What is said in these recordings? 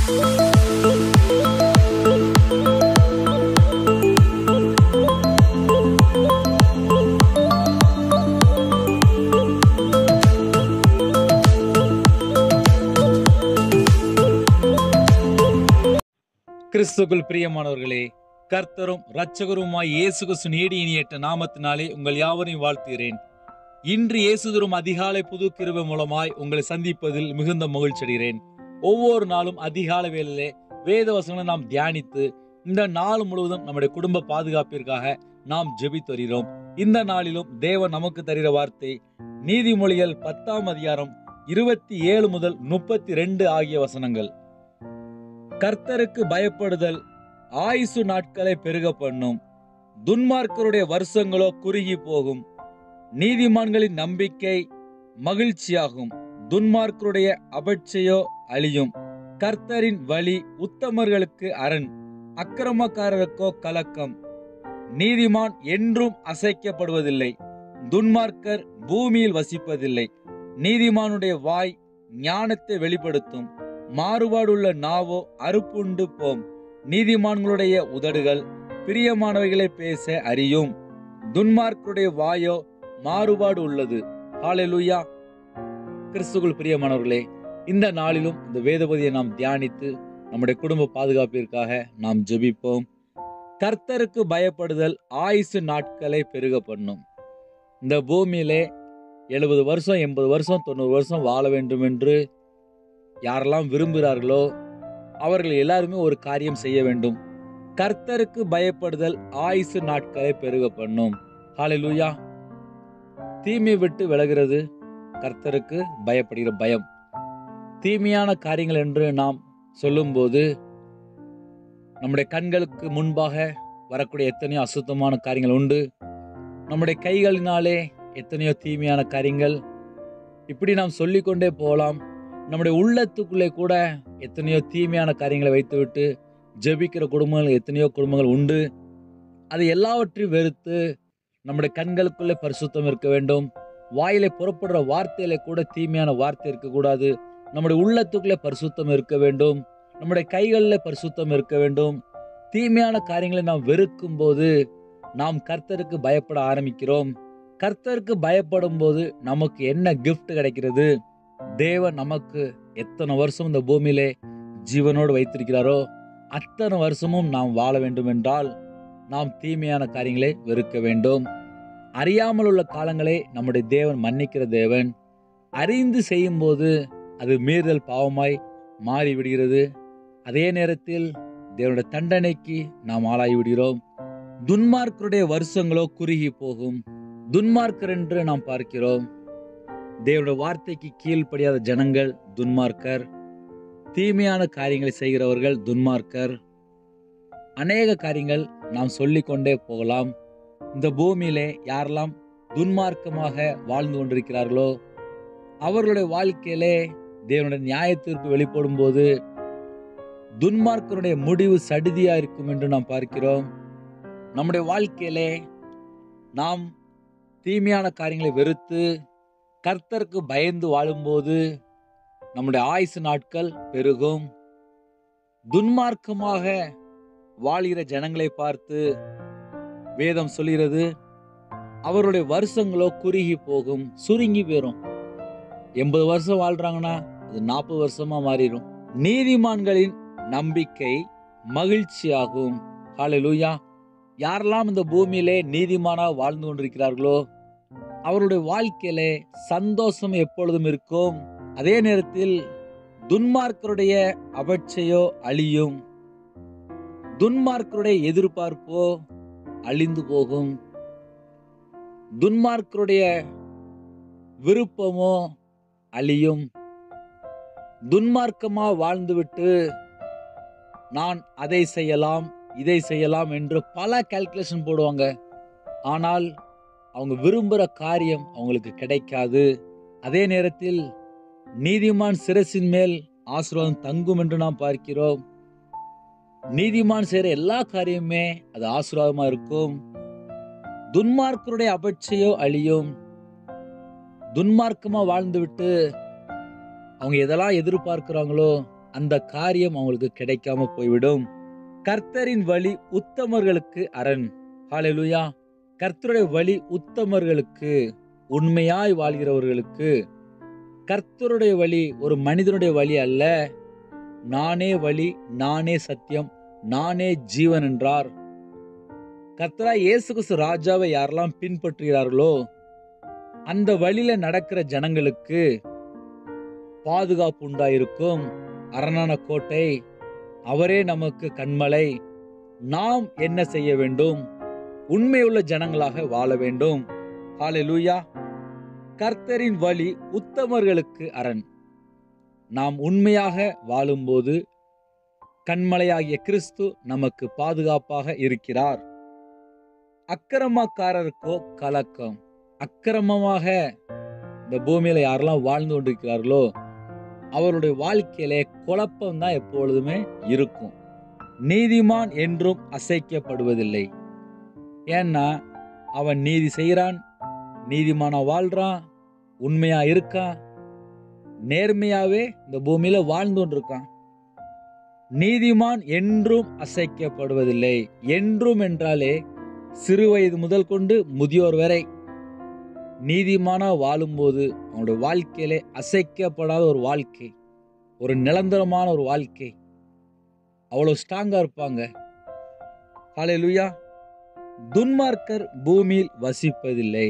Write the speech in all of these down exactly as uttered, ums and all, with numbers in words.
கிறிஸ்துக்குள் பிரியமானவர்களே, கர்த்தரும் இரட்சகருமாய் இயேசு கிறிஸ்துவின் ஈடு இனியற்ற நாமத்தினாலே உங்கள் யாவரையும் வாழ்த்துகிறேன். இன்று இயேசு தரும் அதிகாலை புது கிருபை மூலமாய் உங்களை சந்திப்பதில் மிகுந்த மகிழ்ச்சி அடைகிறேன். ஒவ்வொரு நாளும் அதிகாலை வேளையிலே வேத வசனங்களை நாம் தியானித்து இந்த நாள் முழுவதும் நம்முடைய குடும்ப பாதுகாப்பிற்காக நாம் ஜெபித்து வருகிறோம். இந்த நாளிலும் தேவன் நமக்கு தருகிற வார்த்தை நீதிமொழிகள் பத்தாம் அதிகாரம் இருபத்தி ஏழு முதல் முப்பத்தி ரெண்டு ஆகிய வசனங்கள். கர்த்தருக்கு பயப்படுதல் ஆயுசு நாட்களை பெருக பண்ணும், துன்மார்க்கருடைய வருஷங்களோ குறுகி போகும். நீதிமான்களின் நம்பிக்கை மகிழ்ச்சியாகும், துன்மார்க்கருடைய அபட்சையோ அழியும். கர்த்தரின் வழி உத்தமர்களுக்கு அரண், அக்கிரமக்காரருக்கோ கலக்கம். நீதிமான் என்றும் அசைக்கப்படுவதில்லை, துன்மார்க்கர் பூமியில் வசிப்பதில்லை. நீதிமானுடைய வாய் ஞானத்தை வெளிப்படுத்தும், மாறுபாடுள்ள நாவோ அறுப்புண்டு போம். நீதிமான்களுடைய உதடுகள் பிரியமானவைகளை பேச அறியும், துன்மார்க்கருடைய வாயோ மாறுபாடு உள்ளது. ஹல்லேலூயா. கிறிஸ்துவுக்குள் பிரியமானவர்களே, இந்த நாளிலும் இந்த வேதபதியை நாம் தியானித்து நம்முடைய குடும்ப பாதுகாப்பிற்காக நாம் ஜெபிப்போம். கர்த்தருக்கு பயப்படுதல் ஆயுசு நாட்களை பெருக பண்ணும். இந்த பூமியிலே எழுபது வருஷம் எண்பது வருஷம் தொண்ணூறு வருஷம் வாழ வேண்டும் என்று யாரெல்லாம் விரும்புகிறார்களோ அவர்கள் எல்லாருமே ஒரு காரியம் செய்ய வேண்டும். கர்த்தருக்கு பயப்படுதல் ஆயுசு நாட்களை பெருக பண்ணும். ஹல்லேலூயா. தீமை விட்டு விலகிறது கர்த்தருக்கு பயப்படுகிற பயம். தீமையான காரியங்கள் என்று நாம் சொல்லும்போது நம்முடைய கண்களுக்கு முன்பாக வரக்கூடிய எத்தனையோ அசுத்தமான காரியங்கள் உண்டு. நம்முடைய கைகளினாலே எத்தனையோ தீமையான காரியங்கள், இப்படி நாம் சொல்லிக்கொண்டே போகலாம். நம்முடைய உள்ளத்துக்குள்ளே கூட எத்தனையோ தீமையான காரியங்களை வைத்துவிட்டு ஜெபிக்கிற குடும்பங்கள் எத்தனையோ குடும்பங்கள் உண்டு. அது எல்லாவற்றையும் வெறுத்து நம்முடைய கண்களுக்குள்ளே பரிசுத்தம் இருக்க வேண்டும். வாயிலே புறப்படுற வார்த்தையில கூட தீமையான வார்த்தை இருக்கக்கூடாது. நம்முடைய உள்ளத்துக்குள்ளே பரிசுத்தம் இருக்க வேண்டும். நம்முடைய கைகளில் பரிசுத்தம் இருக்க வேண்டும். தீமையான காரியங்களை நாம் வெறுக்கும் போது நாம் கர்த்தருக்கு பயப்பட ஆரம்பிக்கிறோம். கர்த்தருக்கு பயப்படும் போது நமக்கு என்ன கிஃப்ட் கிடைக்கிறது? தேவன் நமக்கு எத்தனை வருஷம் இந்த பூமியிலே ஜீவனோடு வைத்திருக்கிறாரோ அத்தனை வருஷமும் நாம் வாழ வேண்டும் என்றால் நாம் தீமையான காரியங்களை வெறுக்க வேண்டும். அறியாமல் உள்ள காலங்களை நம்முடைய தேவன் மன்னிக்கிற தேவன். அறிந்து செய்யும் போது அது மீறுதல் பாவமாய் மாறிவிடுகிறது. அதே நேரத்தில் தேவனுடைய தண்டனைக்கு நாம் ஆளாகி விடுகிறோம். துன்மார்க்கருடைய வருஷங்களோ குறுகி போகும். துன்மார்க்கர் என்று நாம் பார்க்கிறோம். தேவனுடைய வார்த்தைக்கு கீழ்ப்படியாத ஜனங்கள் துன்மார்க்கர். தீமையான காரியங்களை செய்கிறவர்கள் துன்மார்க்கர். அநேக காரியங்கள் நாம் சொல்லிக்கொண்டே போகலாம். இந்த பூமியிலே யாரெல்லாம் துன்மார்க்கமாக வாழ்ந்து கொண்டிருக்கிறார்களோ அவர்களுடைய வாழ்க்கையிலே தேவனுடைய நியாயத்திற்கு வெளிப்படும் போது துன்மார்க்கருடைய முடிவு சடிதியா இருக்கும் என்று நாம் பார்க்கிறோம். நம்முடைய வாழ்க்கையிலே நாம் தீமையான காரியங்களை வெறுத்து கர்த்தருக்கு பயந்து வாழும்போது நம்முடைய ஆயுசு நாட்கள் பெருகும். துன்மார்க்கமாக வாழ்கிற ஜனங்களை பார்த்து வேதம் சொல்கிறது, அவருடைய வருஷங்களோ குறுகி போகும், சுருங்கி போயிடும். எண்பது வருஷம் வாழ்றாங்கன்னா அது நாற்பது வருஷமா மாறிடும். நீதிமான்களின் நம்பிக்கை மகிழ்ச்சியாகும். ஹல்லேலூயா. யாரெல்லாம் இந்த பூமியிலே நீதிமானா வாழ்ந்து கொண்டிருக்கிறார்களோ அவருடைய வாழ்க்கையிலே சந்தோஷம் எப்பொழுதும் இருக்கும். அதே நேரத்தில் துன்மார்க்கருடைய அபட்சையோ அழியும், துன்மார்க்கருடைய எதிர்பார்ப்போ அழிந்து போகும். துன்மார்க்கருடைய விருப்பமோ அழியும். துன்மார்க்கமா வாழ்ந்துவிட்டு நான் அதை செய்யலாம் இதை செய்யலாம் என்று பல கால்குலேஷன் போடுவாங்க. ஆனால் அவங்க விரும்புகிற காரியம் அவங்களுக்கு கிடைக்காது. அதே நேரத்தில் நீதிமான் சிரசின் மேல் ஆசீர்வாதம் தங்கும் என்று நாம் பார்க்கிறோம். நீதிமான் செய்கிற எல்லா காரியமுமே அது ஆசீர்வாதமா இருக்கும். துன்மார்க்கருடைய அபட்சையோ அழியும். துன்மார்க்கமா வாழ்ந்து விட்டு அவங்க எதெல்லாம் எதிர்பார்க்கிறாங்களோ அந்த காரியம் அவங்களுக்கு கிடைக்காம போய்விடும். கர்த்தரின் வழி உத்தமர்களுக்கு அரண். ஹல்லேலூயா. கர்த்தருடைய வழி உத்தமர்களுக்கு, உண்மையாய் வாழ்கிறவர்களுக்கு. கர்த்தருடைய வழி ஒரு மனிதனுடைய வழி அல்ல. நானே வழி, நானே சத்தியம், நானே ஜீவன் என்றார். கர்த்தராய் இயேசு கிறிஸ்து ராஜாவை யாரெல்லாம் பின்பற்றுகிறார்களோ அந்த வழியில நடக்கிற ஜனங்களுக்கு பாதுகாப்பு உண்டாயிருக்கும். அரணான கோட்டை, அவரே நமக்கு கண்மலை. நாம் என்ன செய்ய வேண்டும்? உண்மையுள்ள ஜனங்களாக வாழ வேண்டும். ஹல்லேலூயா. கர்த்தரின் வழி உத்தமர்களுக்கு அரண். நாம் உண்மையாக வாழும்போது கண்மலையாகிய கிறிஸ்து நமக்கு பாதுகாப்பாக இருக்கிறார். அக்கிரமக்காரருக்கோ கலக்கம். அக்கிரமமாக இந்த பூமியில யாரெல்லாம் வாழ்ந்து கொண்டிருக்கிறார்களோ அவருடைய வாழ்க்கையிலே குழப்பம் தான் எப்பொழுதுமே இருக்கும். நீதிமான் என்றும் அசைக்கப்படுவதில்லை. ஏன்னா அவன் நீதி செய்கிறான், நீதிமானா வாழ்றான், உண்மையா இருக்கான், நேர்மையாவே இந்த பூமியில வாழ்ந்து கொண்டிருக்கான். நீதிமான் என்றும் அசைக்கப்படுவதில்லை. என்றும் என்றாலே சிறு வயது முதல் கொண்டு முதியோர் வரை நீதிமானா வாழும்போது அவனுடைய வாழ்க்கையிலே அசைக்கப்படாத ஒரு வாழ்க்கை, ஒரு நிரந்தரமான ஒரு வாழ்க்கை. அவ்வளவு ஸ்ட்ராங்கா இருப்பாங்க. ஹல்லேலூயா. துன்மார்க்கர் பூமியில் வசிப்பதில்லை.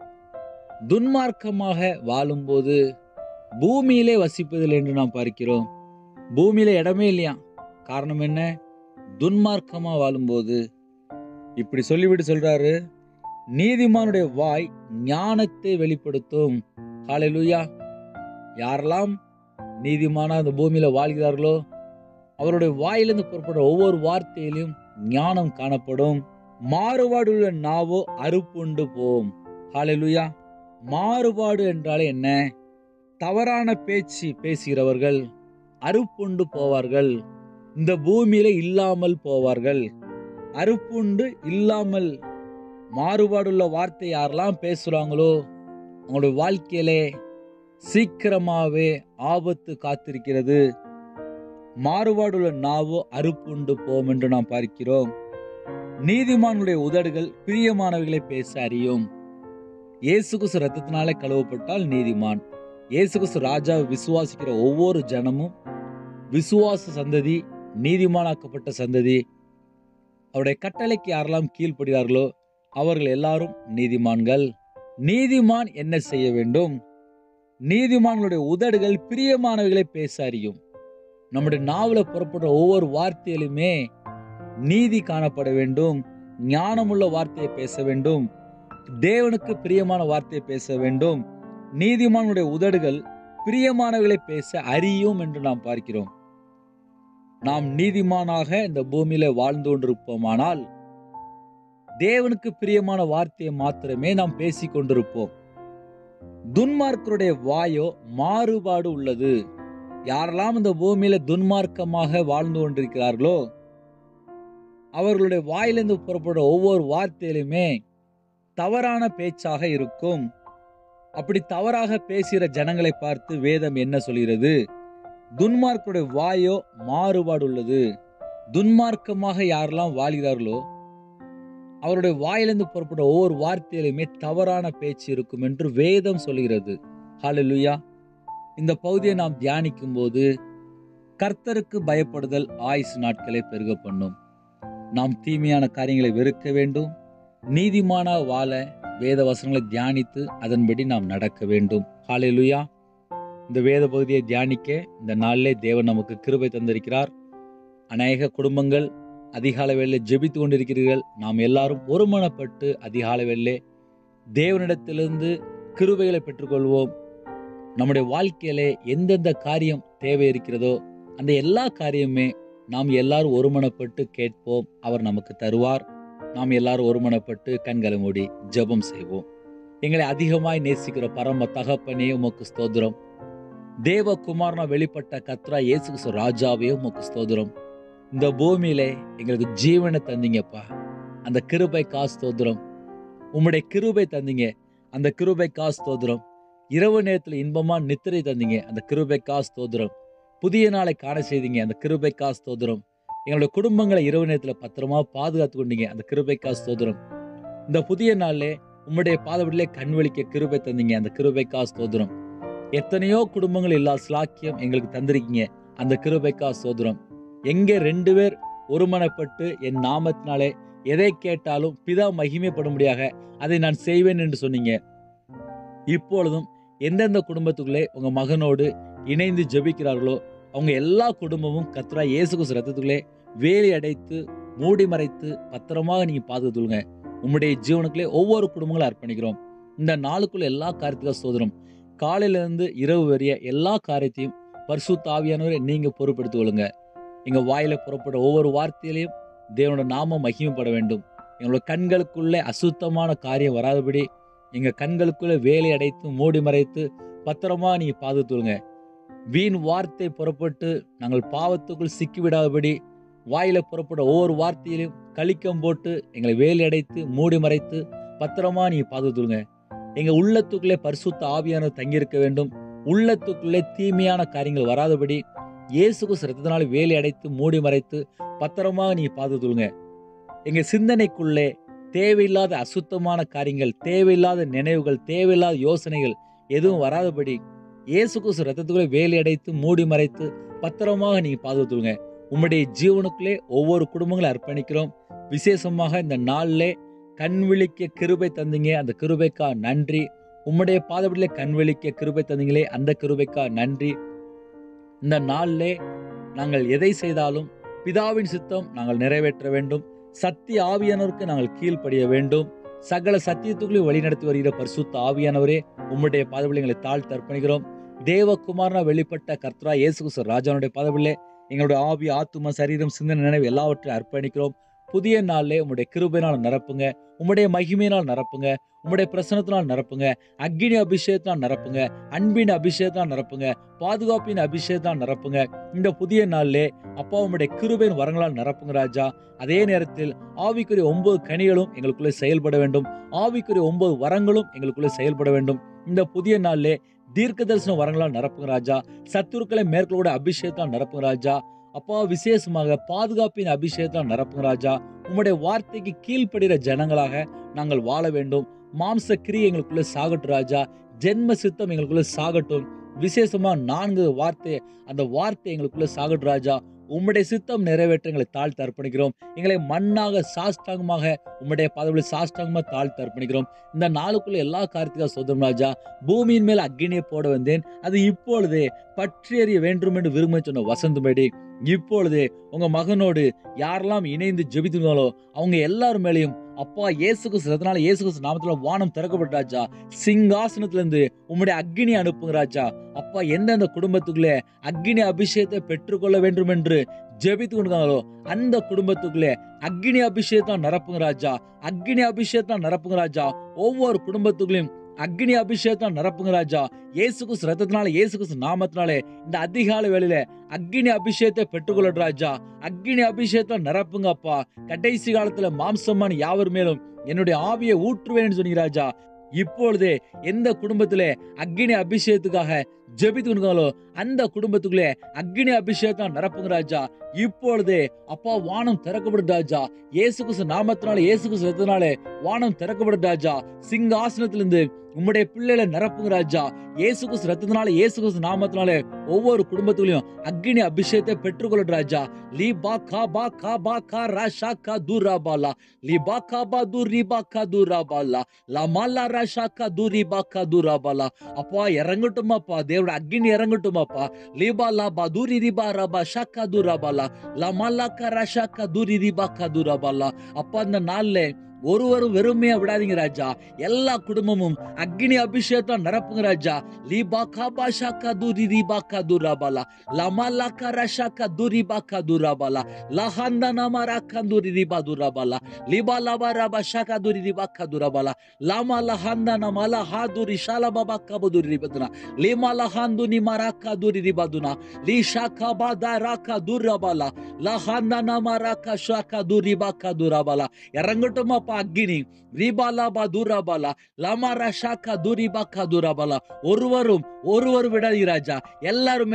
துன்மார்க்கமாக வாழும்போது பூமியிலே வசிப்பதில்லை என்று நாம் பார்க்கிறோம். பூமியில இடமே இல்லையா. காரணம் என்ன? துன்மார்க்கமா வாழும்போது. இப்படி சொல்லிவிட்டு சொல்றாரு, நீதிமானுடைய வாய் ஞானத்தை வெளிப்படுத்தும். ஹல்லேலூயா. யாரெல்லாம் நீதிமானா அந்த பூமியில வாழ்கிறார்களோ அவருடைய வாயிலிருந்து புறப்படுற ஒவ்வொரு வார்த்தையிலும் ஞானம் காணப்படும். மாறுபாடுள்ள நாவோ அறுப்புண்டு போம். ஹல்லேலூயா. மாறுபாடு என்றாலே என்ன? தவறான பேச்சு பேசுகிறவர்கள் அறுப்புண்டு போவார்கள். இந்த பூமியில இல்லாமல் போவார்கள். அறுப்புண்டு இல்லாமல் மாறுபாடுள்ள வார்த்தை யாரெல்லாம் பேசுறாங்களோ அவங்களுடைய வாழ்க்கையிலே சீக்கிரமாவே ஆபத்து காத்திருக்கிறது. மாறுபாடுள்ள நாவோ அறுப்புண்டு போம் என்று நாம் பார்க்கிறோம். நீதிமானுடைய உதடுகள் பிரியமானவைகளை பேச அறியும். இயேசு கிறிஸ்து ரத்தத்தினாலே கழுவப்பட்டால் நீதிமான். இயேசு கிறிஸ்து ராஜாவை விசுவாசிக்கிற ஒவ்வொரு ஜனமும் விசுவாச சந்ததி, நீதிமானாக்கப்பட்ட சந்ததி. அவருடைய கட்டளைக்கு யாரெல்லாம் கீழ்ப்படுகிறார்களோ அவர்கள் எல்லாரும் நீதிமான்கள். நீதிமான் என்ன செய்ய வேண்டும்? நீதிமான்களுடைய உதடுகள் பிரியமானவைகளை பேச அறியும். நம்முடைய நாவல புறப்படுற ஒவ்வொரு வார்த்தையிலுமே நீதி காணப்பட வேண்டும். ஞானமுள்ள வார்த்தையை பேச வேண்டும். தேவனுக்கு பிரியமான வார்த்தையை பேச வேண்டும். நீதிமானுடைய உதடுகள் பிரியமானவைகளை பேச அறியும் என்று நாம் பார்க்கிறோம். நாம் நீதிமானாக இந்த பூமியில வாழ்ந்து கொண்டிருப்போமானால் தேவனுக்கு பிரியமான வார்த்தையை மாத்திரமே நாம் பேசிக் கொண்டிருப்போம். துன்மார்க்கருடைய வாயோ மாறுபாடு உள்ளது. யாரெல்லாம் இந்த பூமியில துன்மார்க்கமாக வாழ்ந்து கொண்டிருக்கிறார்களோ அவர்களுடைய வாயிலிருந்து புறப்படுற ஒவ்வொரு வார்த்தையிலுமே தவறான பேச்சாக இருக்கும். அப்படி தவறாக பேசுகிற ஜனங்களை பார்த்து வேதம் என்ன சொல்கிறது? துன்மார்க்கருடைய வாயோ மாறுபாடு உள்ளது. துன்மார்க்கமாக யாரெல்லாம் வாழ்கிறார்களோ அவருடைய வாயிலிருந்து புறப்பட்ட ஒவ்வொரு வார்த்தையிலுமே தவறான பேச்சு இருக்கும் என்று வேதம் சொல்கிறது. ஹல்லேலூயா. இந்த பகுதியை நாம் தியானிக்கும் போது கர்த்தருக்கு பயப்படுதல் ஆயுசு நாட்களை பெருக பண்ணும். நாம் தீமையான காரியங்களை வெறுக்க வேண்டும். நீதிமானா வாழ வேத வசனங்களை தியானித்து அதன்படி நாம் நடக்க வேண்டும். ஹல்லேலூயா. இந்த வேத பகுதியை தியானிக்க இந்த நாளிலே தேவன் நமக்கு கிருபை தந்திருக்கிறார். அநேக குடும்பங்கள் அதிகாலை வேளையிலே ஜெபித்து கொண்டிருக்கிறீர்கள். நாம் எல்லாரும் ஒருமனப்பட்டு அதிகாலை வேளையிலே தேவனிடத்திலிருந்து கிருபைகளை பெற்றுக்கொள்வோம். நம்முடைய வாழ்க்கையிலே எந்தெந்த காரியம் தேவை இருக்கிறதோ அந்த எல்லா காரியமே நாம் எல்லாரும் ஒருமனப்பட்டு கேட்போம். அவர் நமக்கு தருவார். நாம் எல்லாரும் ஒருமனப்பட்டு கண்களை மூடி ஜெபம் செய்வோம். எங்களை அதிகமாய் நேசிக்கிற பரம தகப்பனே, உமக்கு ஸ்தோத்திரம். தேவகுமாரனா வெளிப்பட்ட கர்த்தராகிய இயேசு கிறிஸ்து ராஜாவே, உமக்கு ஸ்தோத்திரம். இந்த பூமியிலே எங்களுக்கு ஜீவனை தந்தீங்கப்பா, அந்த கிருபைக்காக ஸ்தோத்திரம். உம்முடைய கிருபை தந்தீங்க, அந்த கிருபைக்காக ஸ்தோத்திரம். இரவு நேரத்தில் இன்பமா நித்திரை தந்தீங்க, அந்த கிருபைக்காக ஸ்தோத்திரம். புதிய நாளை காண செய்தீங்க, அந்த கிருபைக்கா ஸ்தோத்திரம். எங்களுடைய குடும்பங்களை இரவு நேரத்துல பத்திரமா பாதுகாத்து கொண்டீங்க, அந்த கிருபைக்கா ஸ்தோத்திரம். இந்த புதிய நாளிலே உம்முடைய பாதபடியிலே கண் விழிக்க கிருபை தந்தீங்க, அந்த கிருபைக்கா ஸ்தோத்திரம். எத்தனையோ குடும்பங்கள் இல்லா ஸ்லாக்கியம் எங்களுக்கு தந்திருக்கீங்க, அந்த கிருபைக்கா ஸ்தோத்திரம். எங்கே ரெண்டு பேர் ஒருமனப்பட்டு என் நாமத்தினாலே எதை கேட்டாலும் பிதா மகிமைப்படும்படியாக அதை நான் செய்வேன் என்று சொன்னீங்க. இப்பொழுதும் எந்தெந்த குடும்பத்துக்குள்ளே உங்க மகனோடு இணைந்து ஜெபிக்கிறார்களோ அவங்க எல்லா குடும்பமும் கர்த்தராகிய இயேசு கிறிஸ்து ரத்தத்துக்குள்ளே வேலி அடைத்து மூடி மறைத்து பத்திரமாக நீங்க பாதுகாத்துங்க. உம்முடைய ஜீவனுக்குள்ளே ஒவ்வொரு குடும்பங்களும் அர்ப்பணிக்கிறோம். இந்த நாளுக்குள்ள எல்லா காரியத்துக்கும் ஸ்தோத்திரம். காலையில இருந்து இரவு வரைய எல்லா காரியத்தையும் பரிசுத்த ஆவியானவரை நீங்க பொறுப்பெடுத்துக் கொள்ளுங்க. எங்க வாயில புறப்பட ஒவ்வொரு வார்த்தையிலையும் தேவனோட நாமம் மகிமைப்பட வேண்டும். எங்களோட கண்களுக்குள்ளே அசுத்தமான காரியம் வராதபடி எங்க கண்களுக்குள்ளே வேலை அடைத்து மூடி மறைத்து பத்திரமா நீங்க பாதுகாத்துங்க. வீண் வார்த்தை புறப்பட்டு நாங்கள் பாவத்துக்குள் சிக்கிவிடாதபடி வாயில புறப்பட ஒவ்வொரு வார்த்தையிலும் கலிக்கம் போட்டு எங்களை வேலை அடைத்து மூடி மறைத்து பத்திரமா நீங்க பாதுகாத்துங்க. எங்க உள்ளத்துக்குள்ளே பரிசுத்த ஆவியானவர் தங்கியிருக்க வேண்டும். உள்ளத்துக்குள்ளே தீமையான காரியங்கள் வராதபடி இயேசு கிறிஸ்து ரத்தத்தினால வேலை அடைத்து மூடி மறைத்து பத்திரமா நீங்க பாதுகாத்துங்க. எங்க சிந்தனைக்குள்ளே தேவையில்லாத அசுத்தமான காரியங்கள், தேவையில்லாத நினைவுகள், தேவையில்லாத யோசனைகள் எதுவும் வராதபடி இயேசு கிறிஸ்து ரத்தத்துக்குள்ளே வேலை அடைத்து மூடி மறைத்து பத்திரமாக நீங்க பாதுகாத்துங்க. உம்முடைய ஜீவனுக்குள்ளே ஒவ்வொரு குடும்பங்களை அர்ப்பணிக்கிறோம். விசேஷமாக இந்த நாளிலே கண் விழிக்க கிருபை தந்தீங்க, அந்த கிருபைக்கா நன்றி. உம்முடைய பாதபடியிலே கண் விழிக்க கிருபை தந்தீங்களே, அந்த கிருபைக்கா நன்றி. இந்த நாளிலே நாங்கள் எதை செய்தாலும் பிதாவின் சித்தம் நாங்கள் நிறைவேற்ற வேண்டும். சத்திய ஆவியானவருக்கு நாங்கள் கீழ்ப்படிய வேண்டும். சகல சத்தியத்துக்குள்ளே வழிநடத்தி வருகிற பரிசுத்த ஆவியானவரே, உம்முடைய பாதபடியிலே எங்களை தாழ்த்தி அர்ப்பணிக்கிறோம். தேவகுமாரனா வெளிப்பட்ட கர்த்தராகிய இயேசு கிறிஸ்து ராஜாவுடைய பாதபடியிலே எங்களுடைய ஆவி, ஆத்தும, சரீரம், சிந்தனை, நினைவு எல்லாவற்றையும் அர்ப்பணிக்கிறோம். புதிய நாளிலே உம்முடைய கிருபையினால் நிரப்புங்க, உம்முடைய மகிமையினால் நிரப்புங்க, உம்முடைய பிரசனத்தினால் நிரப்புங்க, அக்கினி அபிஷேகத்தினால் நிரப்புங்க, அன்பின் அபிஷேகத்தினால் நிரப்புங்க, பாதுகாப்பின் அபிஷேகத்தினால் நிரப்புங்க. இந்த புதிய நாளிலே அப்பா உம்முடைய கிருபையின் வரங்களால் நிரப்புங்க ராஜா. அதே நேரத்தில் ஆவிக்குரிய ஒன்பது கனிகளும் எங்களுக்குள்ளே செயல்பட வேண்டும். ஆவிக்குரிய ஒன்பது வரங்களும் எங்களுக்குள்ளே செயல்பட வேண்டும். இந்த புதிய நாளிலே தீர்க்க தரிசன வரங்களால் நிரப்புங்க ராஜா. சத்துருக்களை மேற்கொள்ள அபிஷேகத்தால் நிரப்புங்க ராஜா. அப்பா விசேஷமாக பாதுகாப்பின் அபிஷேகத்தால் நிரப்புங்க ராஜா. உம்முடைய வார்த்தைக்கு கீழ்ப்படுகிற ஜனங்களாக நாங்கள் வாழ வேண்டும். மாம்ச கிரியை எங்களுக்குள்ள சாகட்டும் ராஜா. ஜென்ம சித்தம் எங்களுக்குள்ள சாகட்டும். விசேஷமா நான்கு வார்த்தை, அந்த வார்த்தை எங்களுக்குள்ள சாகட்டும் ராஜா. உம்முடைய சித்தம் நிறைவேற்ற எங்களை தாழ்த்து அர்ப்பணிக்கிறோம். எங்களை மண்ணாக சாஷ்டாங்கமாக உம்முடைய பதவியில் சாஷ்டாங்கமாக தாழ்த்து அர்ப்பணிக்கிறோம். இந்த நாளுக்குள்ள எல்லா காரியத்துக்காக சொந்தம் ராஜா. பூமியின் மேல் அக்கினியை போட வந்தேன், அது இப்பொழுதே பற்றி எறிய வேண்டும் என்று விரும்ப சொன்ன வசந்தமேடி, இப்பொழுதே உங்க மகனோடு யாரெல்லாம் இணைந்து ஜெபித்துங்களோ அவங்க எல்லாரும் மேலையும் அப்பா இயேசு கிறிஸ்து ரத்தத்தினால இயேசு கிறிஸ்து நாமத்துல வானம் திறக்கப்பட்ட ராஜா. சிங்காசனத்துல இருந்து உம்முடைய அக்கினி அனுப்புங்க ராஜா. அப்பா எந்தெந்த குடும்பத்துக்குள்ளே அக்கினி அபிஷேகத்தை பெற்றுக்கொள்ள வேண்டும் என்று ஜெபித்து கொண்டிருக்காங்களோ அந்த குடும்பத்துக்குள்ளே அக்கினி அபிஷேகத்தை நிரப்புங்க ராஜா. அக்கினி அபிஷேகத்தை நிரப்புங்க ராஜா. ஒவ்வொரு குடும்பத்துக்குள்ளேயும் அக்னி அபிஷேகத்தை நிரப்புங்க ராஜா. இயேசு கிறிஸ்து ரத்தத்தினால இயேசு கிறிஸ்து நாமத்தினாலே இந்த அதிகாலை வேளையில அக்னி அபிஷேகத்தை பெற்றுக்கொள்ள ராஜா. அக்னி அபிஷேகத்தை நிரப்புங்க அப்பா. கடைசி காலத்துல மாம்சமான யாவர் மேலும் என்னுடைய ஆவியை ஊற்றுவேன் சொன்னீங்க ராஜா. இப்பொழுதே எந்த குடும்பத்திலே அக்னி அபிஷேகத்துக்காக ஜெபித்து கொண்டிருக்காங்களோ அந்த குடும்பத்துக்குள்ளே அக்னி அபிஷேகத்தை நிரப்புங்க ராஜா. இப்பொழுதே அப்பா வானம் திறக்கப்படும் ராஜா. இயேசு கிறிஸ்து நாமத்தினாலே இயேசு கிறிஸ்து ரத்தத்தினாலே வானம் திறக்கப்படும் ராஜா. சிங்காசனத்திலிருந்து உம்முடைய பிள்ளைகளை நிரப்புங்க ராஜா. இயேசு கிறிஸ்து ரத்தத்தினால இயேசு கிறிஸ்து நாமத்தினாலே ஒவ்வொரு குடும்பத்திலையும் அக்னி அபிஷேகத்தை பெற்றுக்கொள்ள ராஜா. லீ பா கா பா கா பா கா ராஷா கா தூரா பாலா லீ பா கா பா தூர் ரீ பா கா தூரா பாலா லா மாலா ராஷா கா தூரி பா கா தூரா பாலா. அப்பா இறங்கட்டுமாப்பா, தேவட அக்னி இறங்கட்டுமாப்பா. லீபா லா பா தூரி ரிபா ரபா ஷாக்கா தூரா பாலா லா மாலா கா ராஷா கா தூரி ரிபா கா தூரா பாலா. அப்பா இந்த நாள்ல ஒருவரும் வெறுமையா விடாதீங்க ராஜா. எல்லா குடும்பமும் அக்னி அபிஷேகத்தை நிரப்புங்க ராஜா. லீபா காபா ஷாக்கா தூரி ரிபா கா தூரா பாலா லமாலா கா ராஷா கா தூரி பா கா தூரா பாலா லஹந்தா நமாரா கா தூரி ரிபா தூரா பாலா லீபா லபா ரபா ஷாக்கா தூரி ரிபா கா தூரா பாலா லமா லஹந்தா நமாலா ஹா தூரி ஷாலா பாபா கா தூரி ரிபதுனா லீமா லஹந்து நிமாரா கா தூரி ரிபதுனா லீ ஷாக்கா பாதா ராக்கா தூரா பாலா லஹந்தா நமாரா கா ஷாக்கா தூரி பா கா தூரா பாலா. இறங்கட்டுமா அக்னி ரிபாலா பா தூராபாலா லமாரா ஷாக்கா தூரிபா கா தூராபாலா. ஒருவரும் ஒருவர் விடாதீங்க ராஜா. எல்லாரும் மேலையும்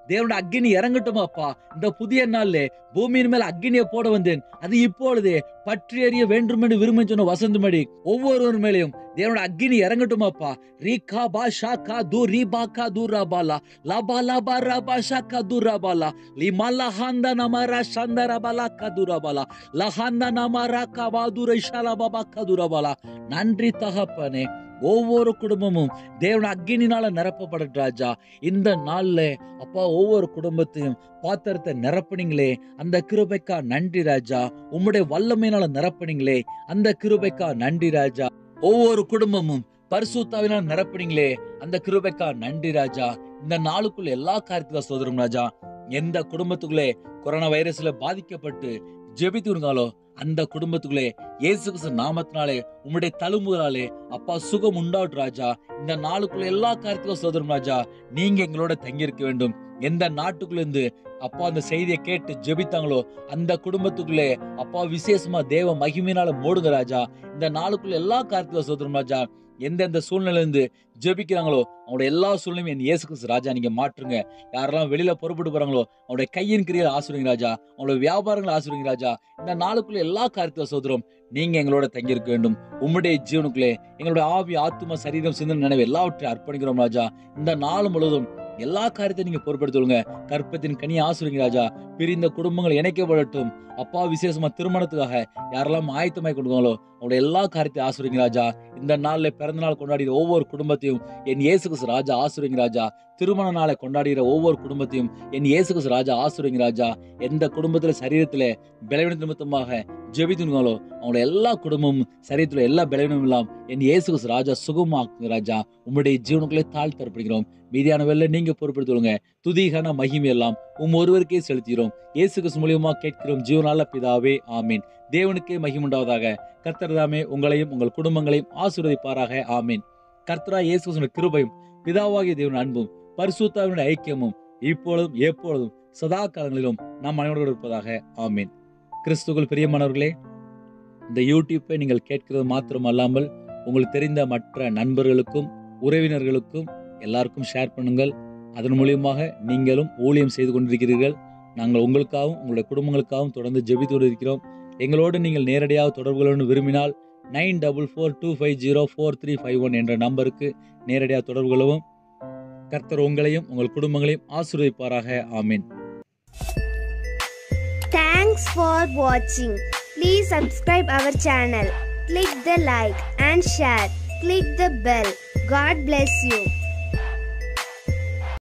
தேவனுடைய அக்கினி இறங்கட்டும் அப்பா. இந்த புதிய நாள்ல பூமியின் மேல அக்கினியை போட வந்தேன், அது இப்பொழுதே பற்றி எறிய வேண்டும் என்று விரும்பி சொன்ன வசந்தமடி ஒவ்வொருவர் மேலையும் தேவனுடைய அக்கினி இறங்கட்டும் அப்பா. ரீகா பாஷா கா து ரீபா கா துராபாலா லபா லபா ரபா ஷாகா துராபாலா லிமலா ஹாந்தா நமரா சந்தரபாலா கா துராபாலா லஹாந்தா நமரா கா வாதுரை ஷலபா கா துராபாலா. நன்றி தகப்பனே. ஒவ்வொரு குடும்பமும் தேவன அக்கினினால நிரப்பப்படும் ராஜா. இந்த நாள்ல அப்பா ஒவ்வொரு குடும்பத்தையும் பாத்திரத்தை நிரப்பினீங்களே, அந்த கிருபைக்கா நன்றி ராஜா. உம்முடைய வல்லமையினால நிரப்பினீங்களே, அந்த கிருபைக்கா நன்றி ராஜா. ஒவ்வொரு குடும்பமும் பரிசுத்தாவினால் நிரப்பினீங்களே, அந்த கிருபைக்கா நன்றி ராஜா. இந்த நாளுக்குள்ள எல்லா காரியத்துக்கும் சோதரும் ராஜா. எந்த குடும்பத்துக்குள்ளே கொரோனா வைரஸ்ல பாதிக்கப்பட்டு ஜெபித்துருக்காலோ அந்த குடும்பத்துக்குள்ளே இயேசு கிறிஸ்து நாமத்தினாலே உம்முடைய தழும்புகளாலே அப்பா சுகம் உண்டாவட்டும் ராஜா. இந்த நாளுக்குள்ள எல்லா காரியத்துக்கும் சோதரும் ராஜா. நீங்க எங்களோட தங்கியிருக்க வேண்டும். எந்த நாட்டுக்குள்ள இருந்து அப்பா அந்த செய்தியை கேட்டு ஜெபித்தாங்களோ அந்த குடும்பத்துக்குள்ளே அப்பா விசேஷமா தேவ மகிமையினால மூடுங்க ராஜா. இந்த நாளுக்குள்ள எல்லா காரியத்துக்கும் சோதரும் ராஜா. எந்தெந்த சூழ்நிலை இருந்து ஜெபிக்கிறாங்களோ அவங்களோட எல்லா சூழ்நிலையும் என் இயேசு கிறிஸ்து ராஜா நீங்க மாற்றுங்க. யாரெல்லாம் வெளியில புறப்பட்டு போறாங்களோ அவங்களுடைய கையின் கிரியை ஆசீர்வதிங்க ராஜா. அவங்களோட வியாபாரங்களை ஆசீர்வதிங்க ராஜா. இந்த நாளுக்குள்ள எல்லா காரியத்தையும் சோதரும் நீங்க எங்களோட தங்கியிருக்க வேண்டும். உம்முடைய ஜீவனுக்குள்ளே எங்களுடைய ஆவி ஆத்தும சரீரம் சிந்தனை நினைவு எல்லாவற்றையும் அர்ப்பணிக்கிறோம் ராஜா. இந்த நாள் முழுவதும் எல்லா காரியத்தையும் நீங்க பொறுப்படுத்துவங்க. கற்பத்தின் கனியை ஆசீர்வதிங்க ராஜா. பிரிந்த குடும்பங்கள் இணைக்கப்படட்டும் அப்பா. விசேஷமா திருமணத்துக்காக யாரெல்லாம் ஆயத்தமாய் கொண்டுங்களோ அவங்களுடைய எல்லா காரியத்தையும் ஆசீர்வதிங்க ராஜா. இந்த நாள்ல பிறந்த நாள் கொண்டாடிற ஒவ்வொரு குடும்பத்தையும் என் இயேசு கிறிஸ்து ராஜா ஆசீர்வதிங்க ராஜா. திருமண நாளை கொண்டாடுகிற ஒவ்வொரு குடும்பத்தையும் என் இயேசு கிறிஸ்து ராஜா ஆசீர்வதிங்க ராஜா. எந்த குடும்பத்துல சரீரத்துல பலவீன நிமித்தமாக ஜெபித்துங்களோ அவங்களோட எல்லா குடும்பமும் சரீரத்துல எல்லா பலவீனமும் எல்லாம் என் இயேசு கிறிஸ்து ராஜா சுகமாக்குங்க ராஜா. உம்முடைய ஜீவனுக்குள்ளே தாழ் தரப்படுகிறோம். மீதியான வேலை நீங்க பொறுப்படுத்துவங்க. துதிகான மகிமை எல்லாம் உம் ஒருவருக்கே செலுத்துகிறோம். இயேசு கிறிஸ்து மூலியமா கேட்கிறோம் ஜீவனால பிதாவே, ஆமீன். தேவனுக்கே மகிமுண்டாவதாக. கர்த்தர்தாமே உங்களையும் உங்கள் குடும்பங்களையும் ஆசீர்வதிப்பாராக, ஆமீன். கர்த்தரா இயேசு கிறிஸ்துவின் கிருபையும் பிதாவாகிய தேவன் அன்பும் பரிசுத்தாவினுடைய ஐக்கியமும் இப்பொழுதும் எப்பொழுதும் சதா காலங்களிலும் நாம் அனைவரோடு இருப்பதாக, ஆமீன். கிறிஸ்துவுக்குள் பிரியமானவர்களே, இந்த யூடியூப்பை நீங்கள் கேட்கிறது மாத்திரம் அல்லாமல் உங்களுக்கு தெரிந்த மற்ற நண்பர்களுக்கும் உறவினர்களுக்கும் எல்லாருக்கும் ஷேர் பண்ணுங்கள். அதன் மூலியமாக நீங்களும் ஊழியம் செய்து கொண்டிருக்கிறீர்கள். நாங்கள் உங்களுக்காகவும் உங்களுடைய குடும்பங்களுக்காகவும் தொடர்ந்து ஜெபித்து கொண்டிருக்கிறோம். எங்களோடு நீங்கள் நேரடியாக தொடர்பு கொள்ள விரும்பினால் nine double four two five zero four three five one என்ற நம்பருக்கு நேரடியாக தொடர்பு கொள்ளவும். கர்த்தர் உங்களையும் உங்கள் குடும்பங்களையும் ஆசீர்வதிப்பாராக, ஆமீன். Thanks for watching. Please subscribe our channel. Click the like and share. Click the bell. God bless you.